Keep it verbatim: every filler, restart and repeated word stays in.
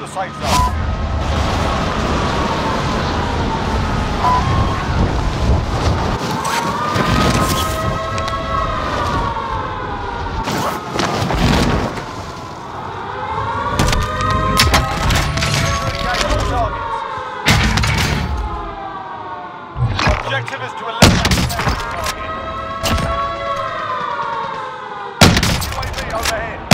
the safe zone. Objective is to eliminate the target. U A V overhead.